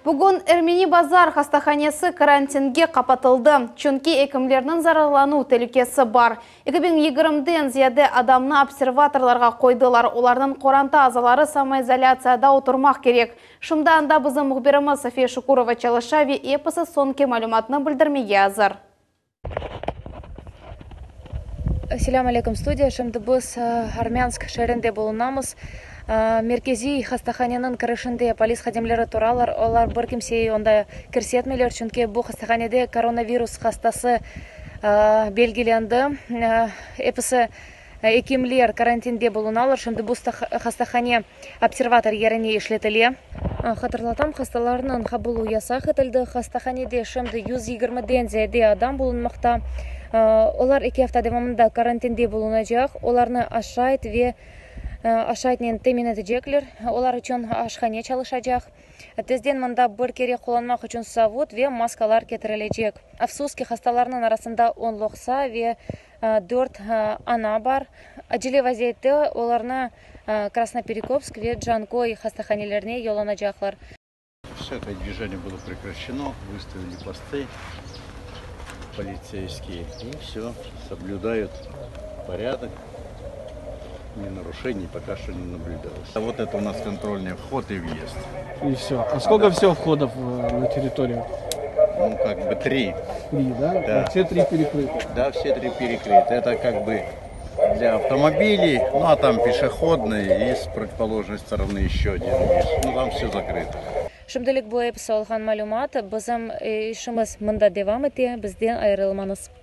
Бүгін Эрмени базар хастаханесі карантинге қапатылды. Чүнки екімлерінің зарарлану тәлікесі бар. 2020-ден зияде адамны обсерваторларға қойдылар. Олардың қоранта азалары самоизоляцияда отырмақ керек. Шымда анда біздің мұхберіміз София Шукурова Чалышави эпосы сонке мәлуматны білдірмеге азыр. Ассаламу алейкум, студия. Шымды біз Армянск шәрінде болынамыз. Меркези хастаханенің кірішінде полис хадемлері тұралар. Олар бір кімсей онда кірсетмелер, чүнке бұл хастаханеде коронавирус хастасы белгіленді. Эпісі екемлер карантинде болыналар. Шымды бұл хастахане обсерватор еріне ішлетіле. Хатырлатам, хасталарының қабылу ясақ етілді. Хастаханеде шымды 120-ден зәде адам болынмақта. Олар 2 hafta devamında karantinde bulunacak. Оларны ашайт ve ашайтнен temin edecekler. Олар için aşhane çalışacak. Tezden mında bir kere kullanmak için savut ve maskalar getirilecek. Afsuski hastalarının arasında 10 loğsa ve 4 ana var. Acele vaziyette onlarını Krasnoperekopsk ve Джанкой hastahanelerine yollanacaklar. Все это движение было прекращено, выставили посты полицейские и все, соблюдают порядок, ни нарушений пока что не наблюдалось. А вот это у нас контрольный вход и въезд. И все. А сколько всего входов на территорию? Ну, как бы 3. 3, да? Да. Все 3 перекрыты? Да, все 3 перекрыты. Это как бы для автомобилей, ну а там пешеходные и с противоположной стороны еще один есть. Ну там все закрыто. Şimdilik bu epi olğan məlumat bizim işimiz mında devam etdi. Bizden ayrılmanız.